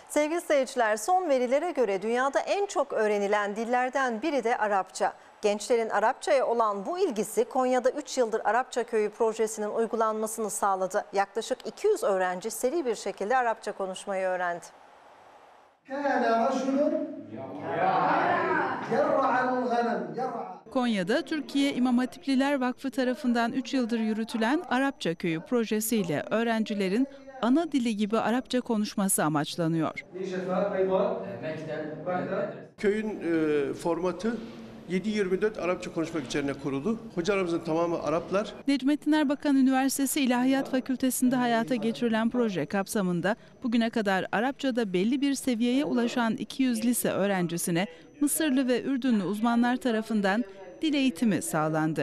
Sevgili seyirciler, son verilere göre dünyada en çok öğrenilen dillerden biri de Arapça. Gençlerin Arapçaya olan bu ilgisi Konya'da 3 yıldır Arapça Köyü projesinin uygulanmasını sağladı. Yaklaşık 200 öğrenci seri bir şekilde Arapça konuşmayı öğrendi. Konya'da Türkiye İmam Hatipliler Vakfı tarafından 3 yıldır yürütülen Arapça Köyü projesiyle öğrencilerin ana dili gibi Arapça konuşması amaçlanıyor. Köyün formatı 7/24 Arapça konuşmak üzerine kurulu. Hocalarımızın tamamı Araplar. Necmettin Erbakan Üniversitesi İlahiyat Fakültesi'nde hayata geçirilen proje kapsamında bugüne kadar Arapçada belli bir seviyeye ulaşan 200 lise öğrencisine Mısırlı ve Ürdünlü uzmanlar tarafından dil eğitimi sağlandı.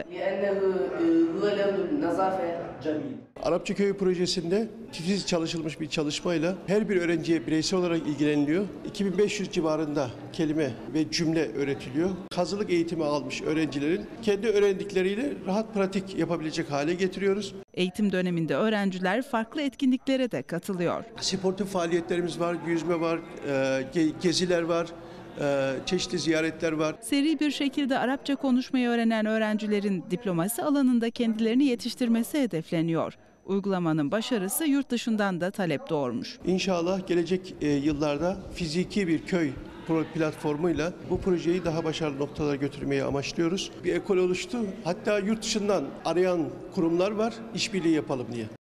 Arapça Köyü projesinde titiz çalışılmış bir çalışmayla her bir öğrenciye bireysel olarak ilgileniliyor. 2500 civarında kelime ve cümle öğretiliyor. Hazırlık eğitimi almış öğrencilerin kendi öğrendikleriyle rahat pratik yapabilecek hale getiriyoruz. Eğitim döneminde öğrenciler farklı etkinliklere de katılıyor. Sportif faaliyetlerimiz var, yüzme var, geziler var. Çeşitli ziyaretler var. Seri bir şekilde Arapça konuşmayı öğrenen öğrencilerin diplomasi alanında kendilerini yetiştirmesi hedefleniyor. Uygulamanın başarısı yurt dışından da talep doğurmuş. İnşallah gelecek yıllarda fiziki bir köy platformuyla bu projeyi daha başarılı noktalara götürmeyi amaçlıyoruz. Bir ekol oluştu. Hatta yurt dışından arayan kurumlar var, işbirliği yapalım diye.